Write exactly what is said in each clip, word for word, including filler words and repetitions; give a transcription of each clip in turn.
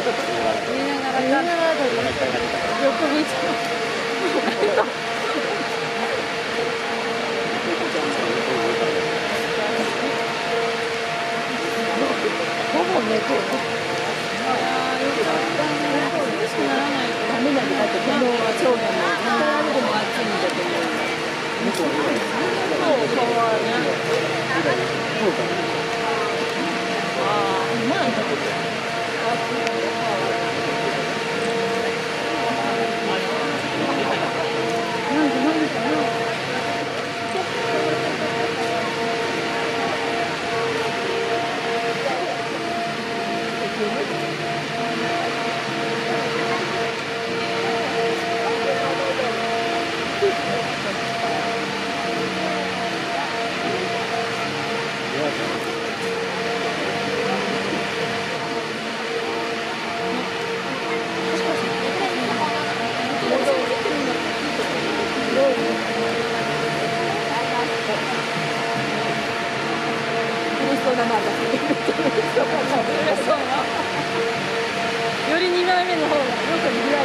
見ながら横見てほぼ猫。ああ、よかったね。苦しくならないとダメなんだって、この長男も絶対ある子も暑いんだと思う。そう、かわいい。ああ、うまいな。なんでなんでかな。よりにまいめの方がよく開いてる。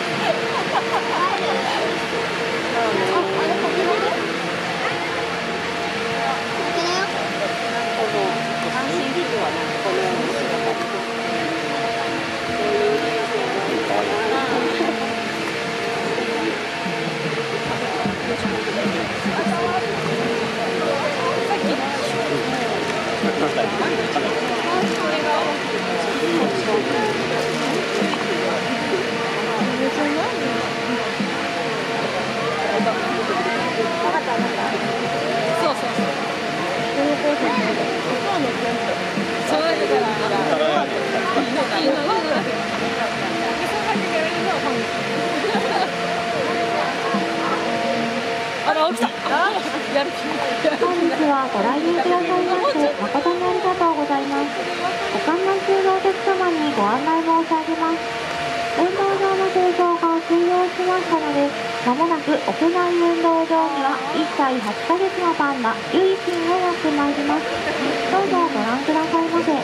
本日はご来園くださいまして誠にありがとうございます。ご観覧中のお客様にご案内申し上げます。運動場の清掃が終了しましたので、まもなく屋内運動場にはいっさいはちかげつのパンダ、ゆいしんがやってまいります。どうぞご覧くださいませ。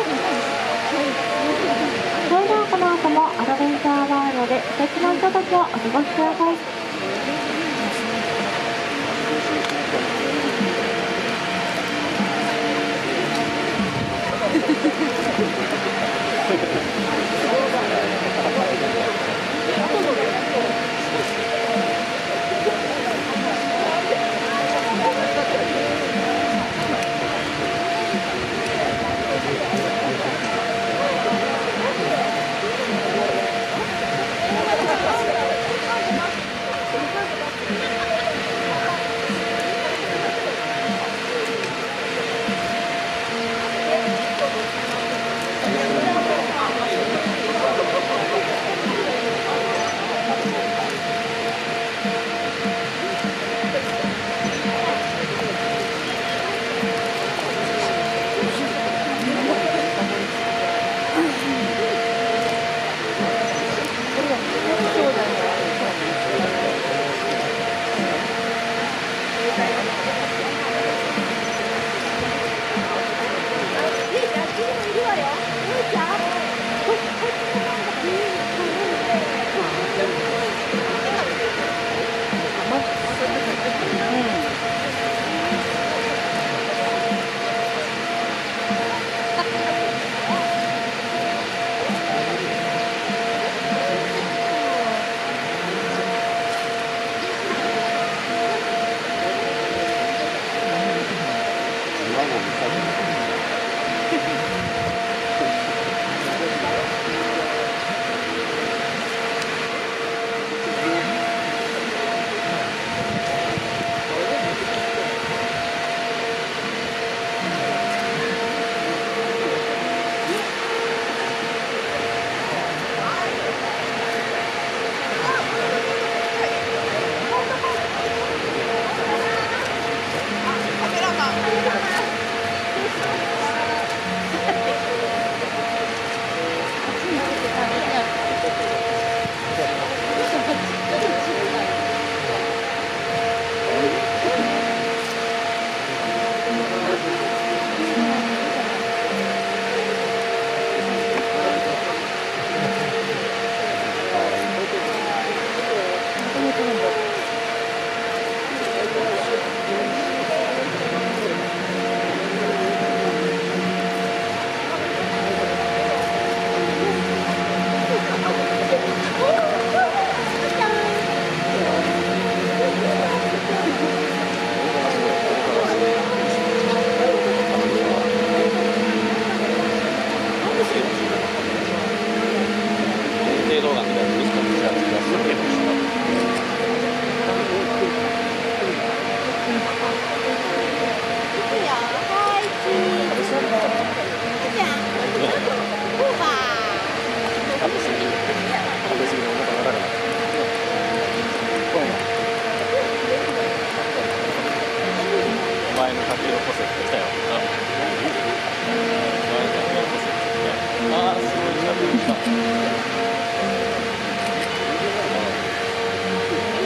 それではこの後もアドベンチャーワールドで素敵なひとときをお過ごしください。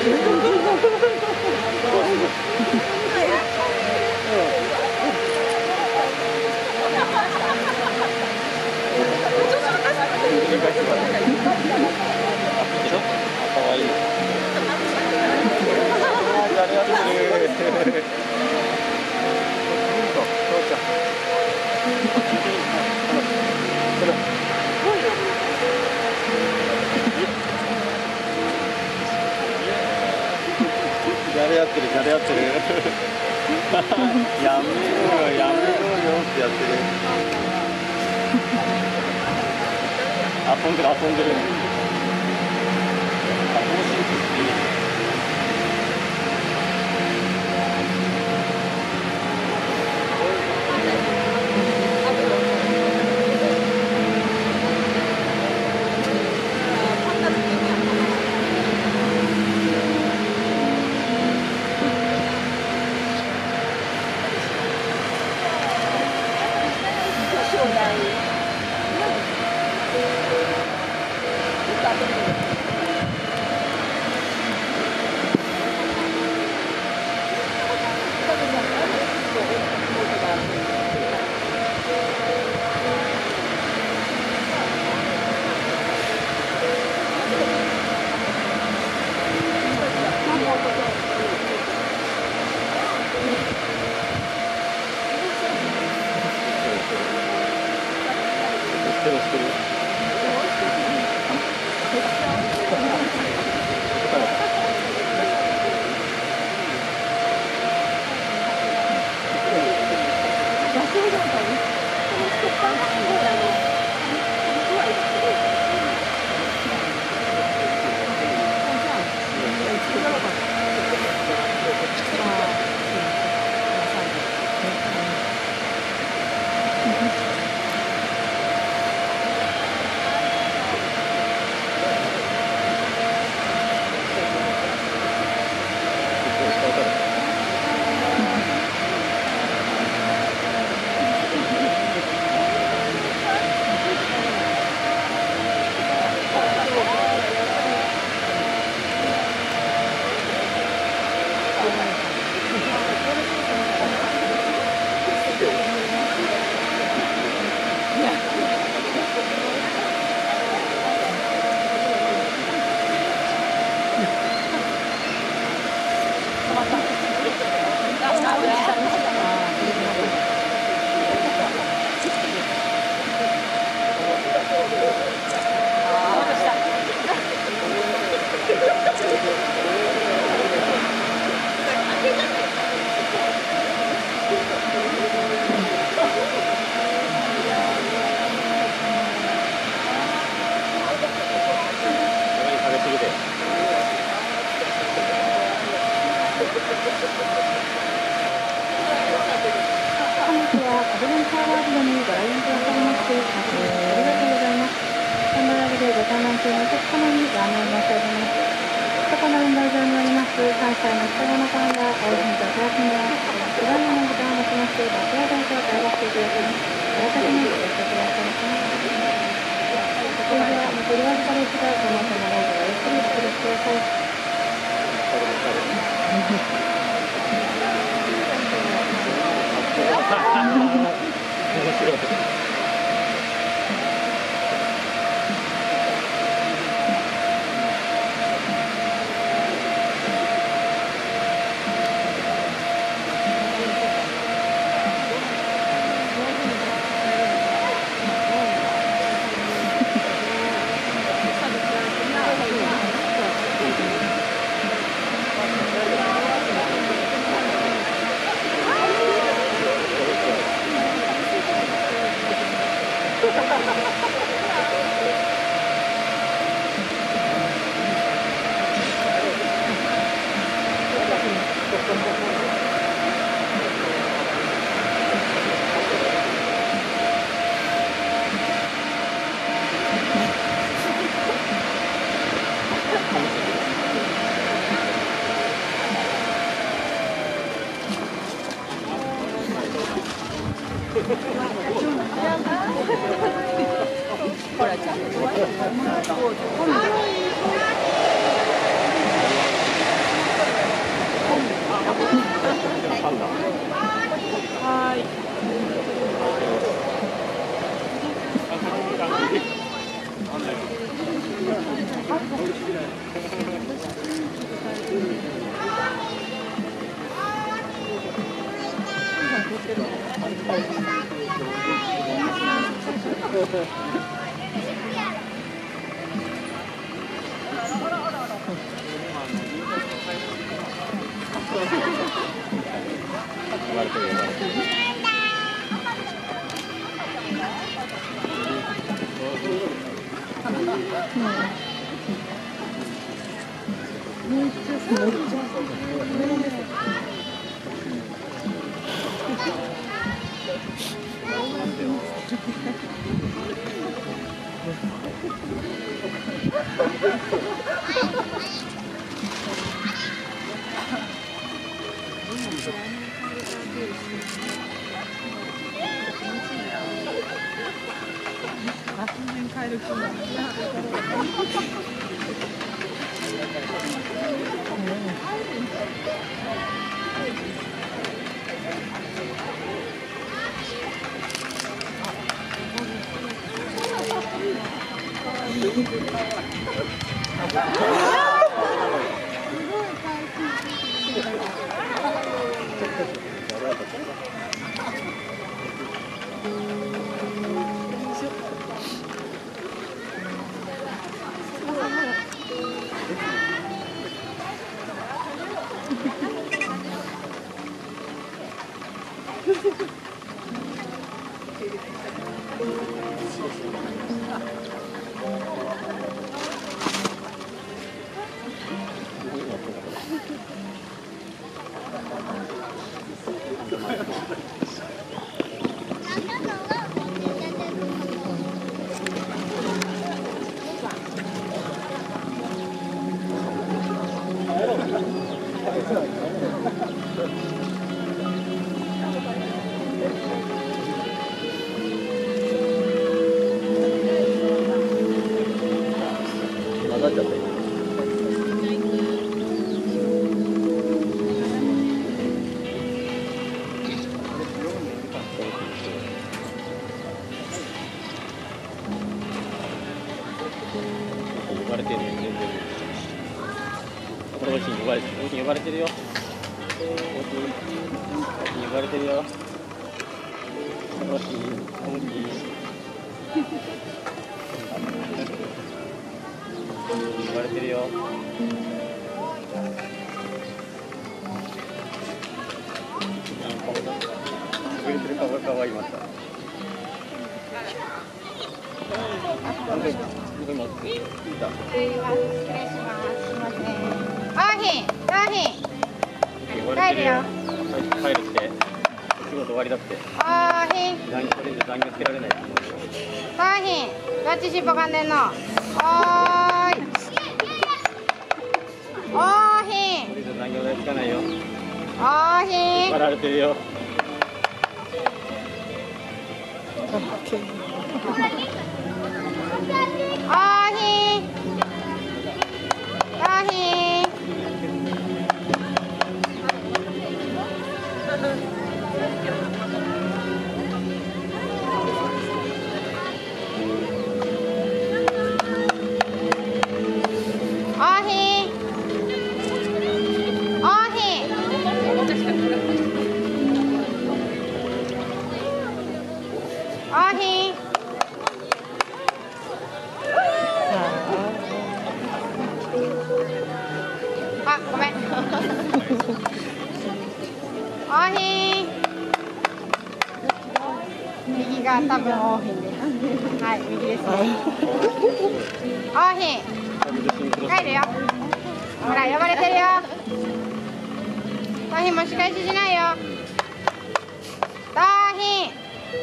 じゃれ合ってるじゃれ合ってるやめろよやめろよってやってる遊んでる遊んでるあ、楽しいっていいほら、ちゃんと。 われてるよ。混ざっちゃった。呼ばれてるよ、全然。この子に呼ばれてる、呼ばれてるよ。呼ばれてるよ。この子に、この子に。呼ばれてるよ。くれてる顔が可愛いました。なんで、今、いた。 失礼します。すみません。オーヒン、オーヒン。帰るよ。 帰るって。仕事終わりだって。 オーヒン。 残業これで残業つけられない。 オーヒン。どっち尻尾噛んでんの。おーい。オーヒン。 これで残業代つかないよ。 オーヒン。 引っ張られてるよ。 オーヒン。オーヒン。あ、ごめん。オーヒン。右が多分オーヒンです。はい、右ですね。オーヒン。帰るよ。ほら、呼ばれてるよ。オーヒンも仕返ししないよ。オーヒン。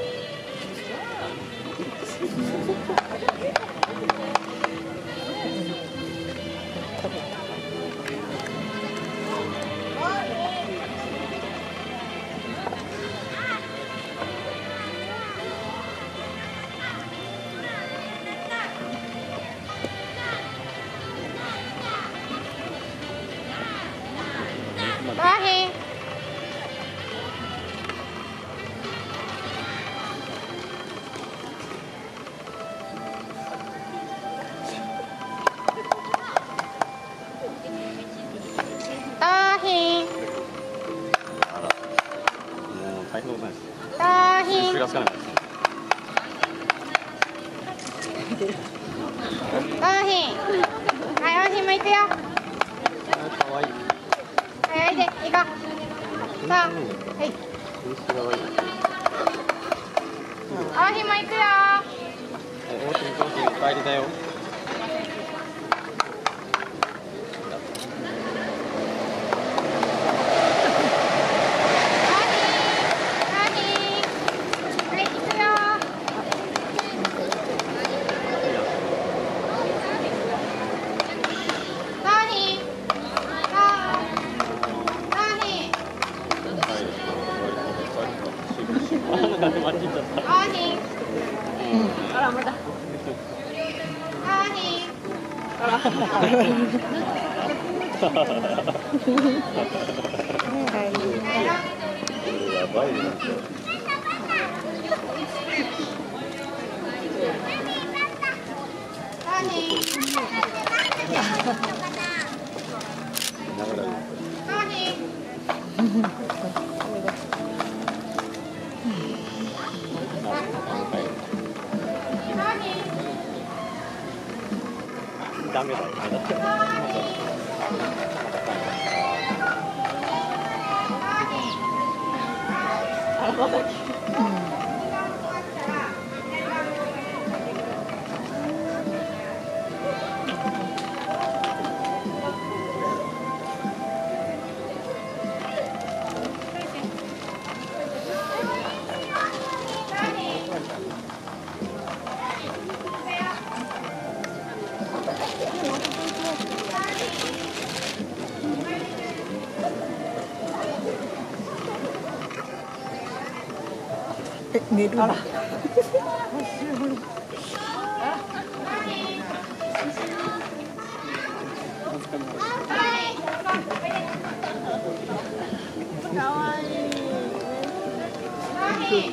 オーヒン。オーヒン。 もう大変なことないです。 オーヒン。 気がつかないです。 行こう。さあ、はい。あひも行くよ。 おーしん、おーしん、帰りだよ。 あらまだ。 やばいね。ダメだよ。 あらまだ。 え、寝る。あら。 かわいい。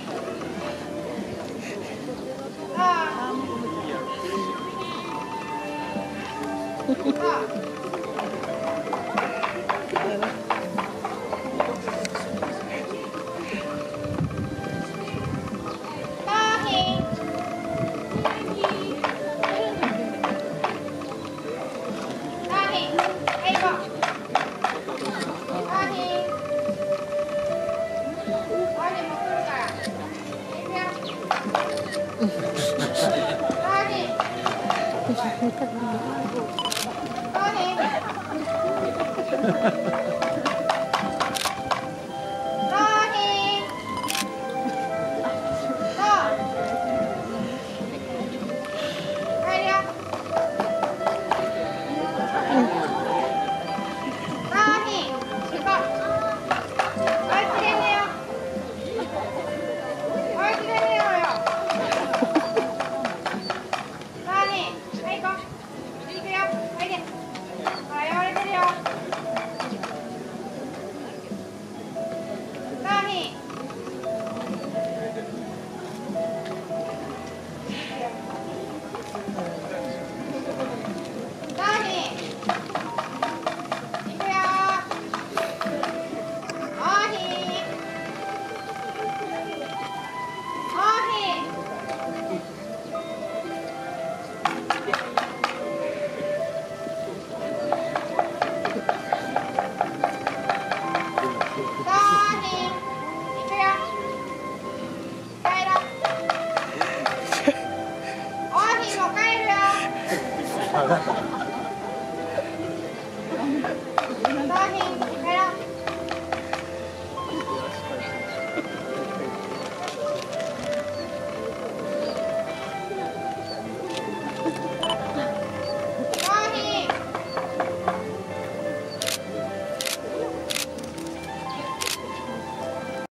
大変。